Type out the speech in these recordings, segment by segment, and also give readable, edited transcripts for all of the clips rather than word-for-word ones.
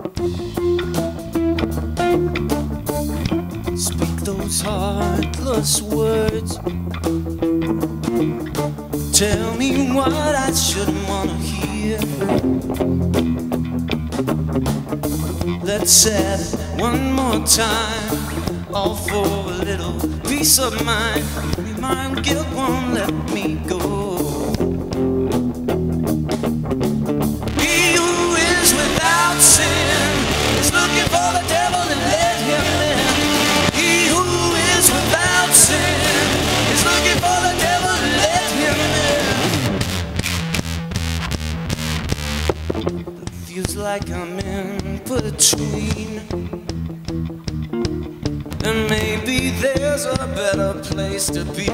Speak those heartless words. Tell me what I shouldn't wanna hear. Let's have it one more time, all for a little peace of mind. My guilt won't let me go. He who is without sin is looking for the devil to let him in. He who is without sin is looking for the devil to let him in. It feels like I'm in between, and maybe there's a better place to be.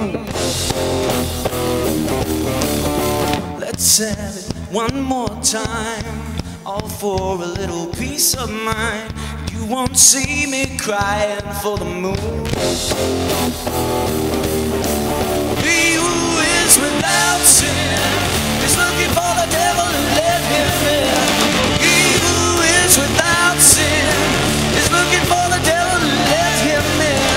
Let's have it one more time, all for a little peace of mind. You won't see me crying for the moon. He who is without sin is looking for the devil to let him in. He who is without sin is looking for the devil to let him in.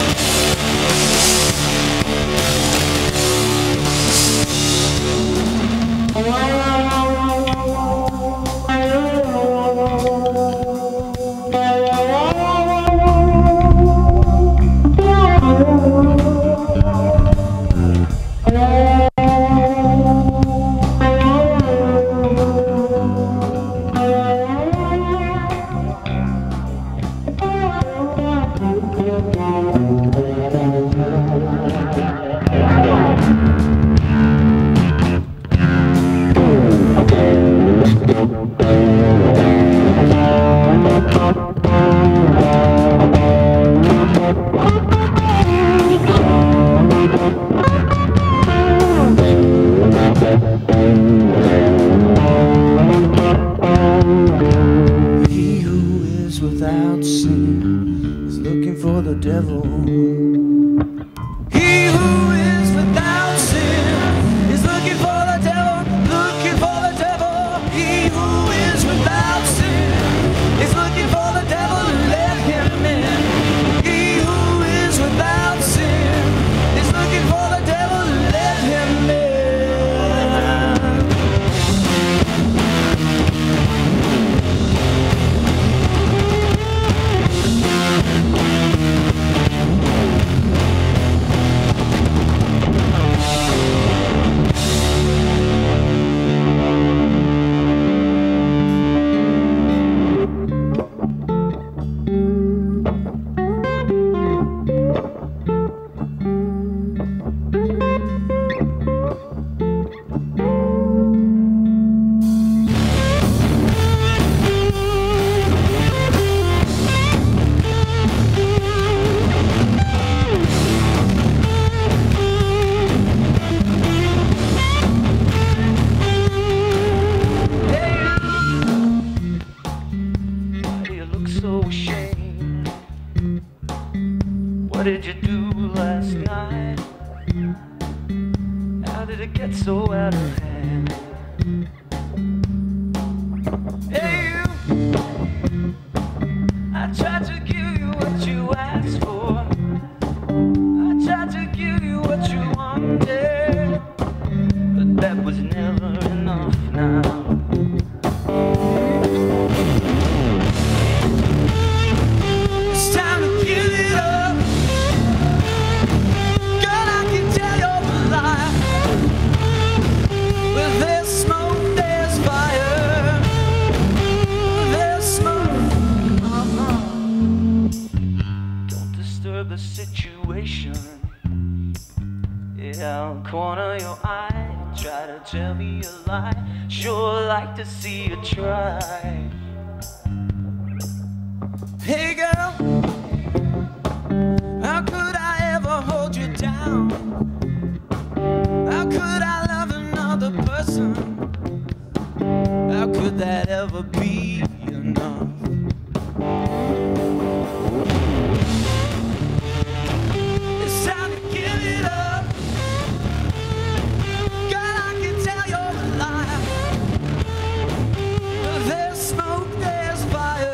What did you do last night? How did it get so out of hand? Hey you, I tried to give you what you asked for. I tried to give you what you wanted, but that was never enough now. It's time to give it up. Girl, I can tell you're alive. Where there's smoke, there's fire. Where there's smoke, don't disturb the situation. Yeah, I'll corner your eye, try to tell me a lie. Sure like to see you try. Hey girl, how could I ever hold you down? How could I love another person? How could that ever be enough? It's time to give it up. Girl, I can tell you're alive. There's smoke, there's fire.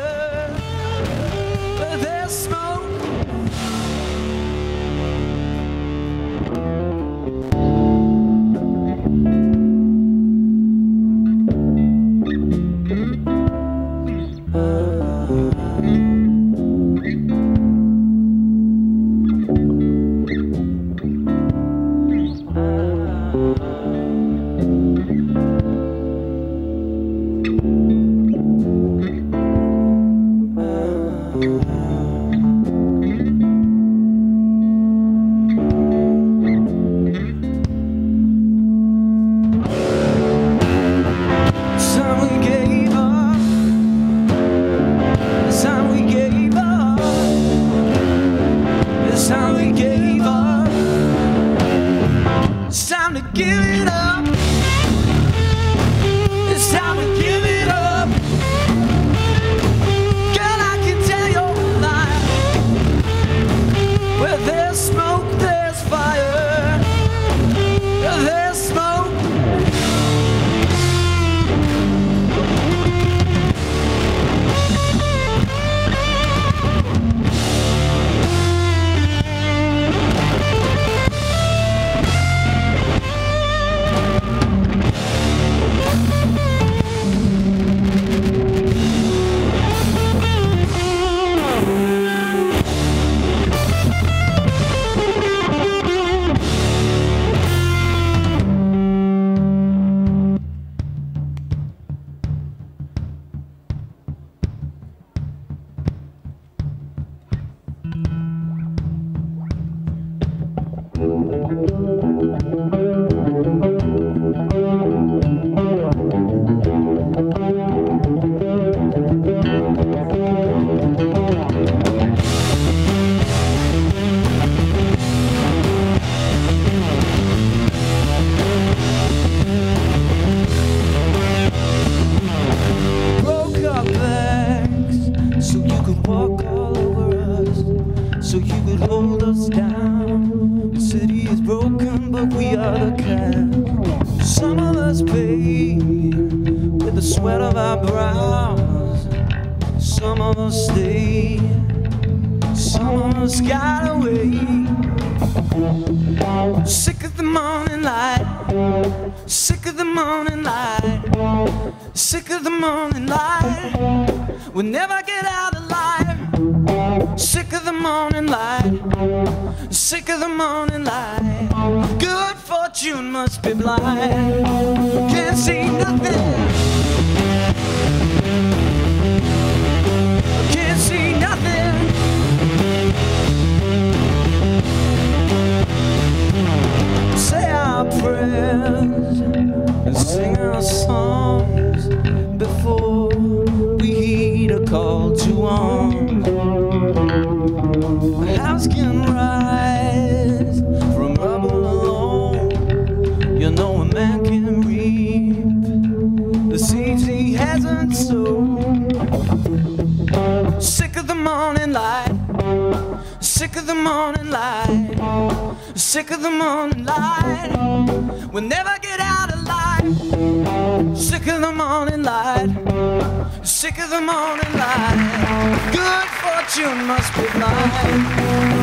us pay with the sweat of our brows. Some of us stay, some of us got away. Sick of the morning light, sick of the morning light, sick of the morning light. We'll never get out alive. Sick of the morning light, sick of the morning light. Good fortune must be blind. Can't see nothing, can't see nothing. Say our prayers and sing our songs before we heed a call to arms. A house can rise from rubble alone. You know a man can reap the seeds he hasn't sown. Sick of the morning light, sick of the morning light, sick of the morning light. We'll never get out alive. Sick of the morning light, sick of the morning light. Good fortune must be blind.